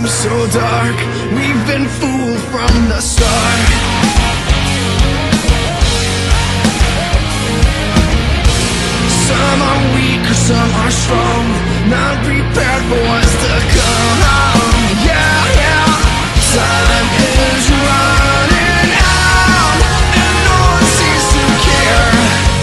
seems so dark. We've been fooled from the start. Some are weak or some are strong, not prepared for what's to come. Yeah, yeah. Time is running out, and no one seems to care.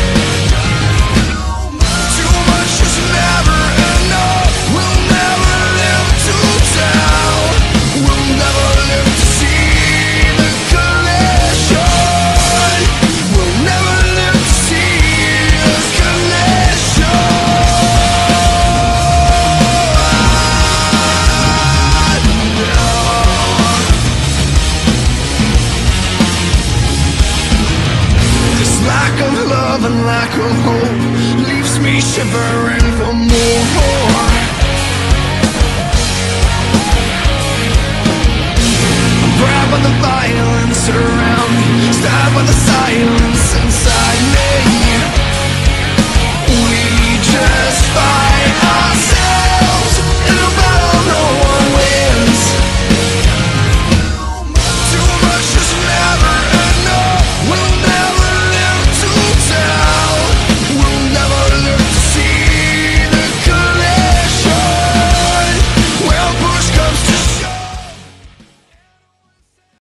Too much is never enough. We'll never live to tell. We'll never live to see the collision. We'll never live to see the collision. This lack of love and lack of hope leaves me shivering for more. I'm grabbed by the violence around me, stabbed by the silence inside me.